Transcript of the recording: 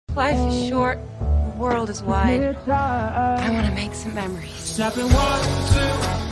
Life is short, the world is wide. I want to make some memories. Snapping 1, 2